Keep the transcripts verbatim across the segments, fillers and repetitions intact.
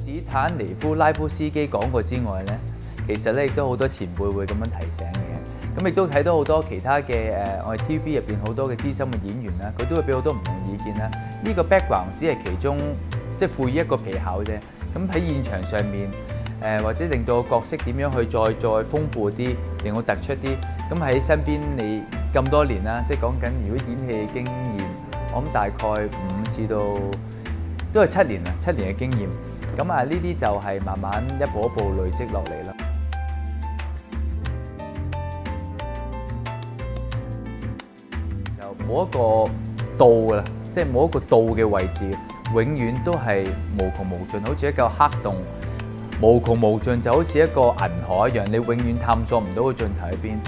史坦尼夫拉夫斯基講過之外咧，其實咧亦都好多前輩會咁樣提醒嘅。咁亦都睇到好多其他嘅誒，我哋 T V B 入邊好多嘅資深嘅演員啦，佢都會俾好多唔同意見啦。呢個 background 只係其中即係賦予一個皮巧啫。咁喺現場上面誒，或者令到個角色點樣去再再豐富啲，令我突出啲。咁喺身邊你咁多年啦，即係講緊如果演戲經驗，我諗大概五至到都係七年啦，七年嘅經驗。咁啊，呢啲就係慢慢一步一步累積落嚟啦。就冇一個到㗎啦，即係冇一個到嘅位置，永遠都係無窮無盡，好似一個黑洞，無窮無盡就好似一個銀河一樣，你永遠探索唔到個盡頭喺邊。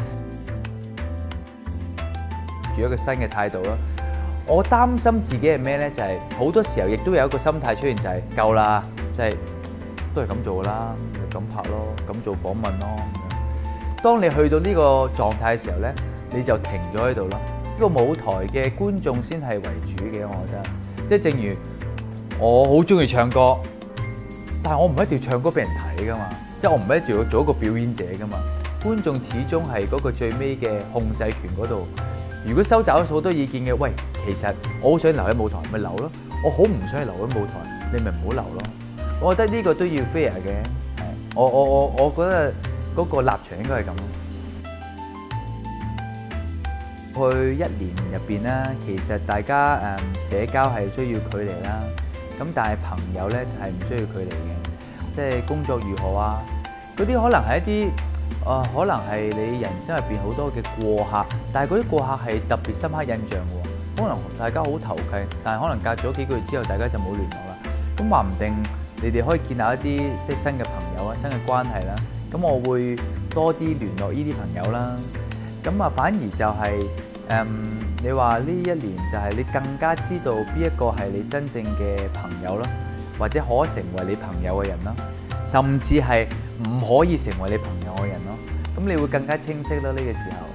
住一個新嘅態度啦。我擔心自己係咩咧？就係、是、好多時候亦都有一個心態出現，就係、是、夠啦，即係都係咁做啦，咁拍咯，咁做訪問咯。當你去到呢個狀態嘅時候咧，你就停咗喺度咯。呢、這個舞台嘅觀眾先係為主嘅，我覺得。即係正如我好中意唱歌，但係我唔一定要唱歌俾人睇噶嘛，即係我唔一定要做一個表演者噶嘛。觀眾始終係嗰個最尾嘅控制權嗰度。如果收集咗好多意見嘅，喂，其實我好想留喺舞台，咪留咯；我好唔想留喺舞台，你咪唔好留咯。我覺得呢個都要 fair 嘅，係我我我我覺得嗰個立場應該係咁。去一年入邊啦，其實大家誒、嗯、社交係需要距離啦，咁但係朋友咧係唔需要距離嘅，即係工作如何啊？嗰啲可能係一啲。啊，可能係你人生入邊好多嘅過客，但係嗰啲過客係特別深刻印象嘅喎。可能大家好投契，但係可能隔咗幾個月之後，大家就冇聯絡啦。咁話唔定你哋可以建立一啲即係新嘅朋友啊、新嘅關係啦。咁我會多啲聯絡呢啲朋友啦。咁啊，反而就係、是、誒、嗯，你話呢一年就係你更加知道邊一個係你真正嘅朋友啦，或者可成為你朋友嘅人啦，甚至係唔可以成為你朋友嘅人咯，咁你會更加清晰咯呢個時候。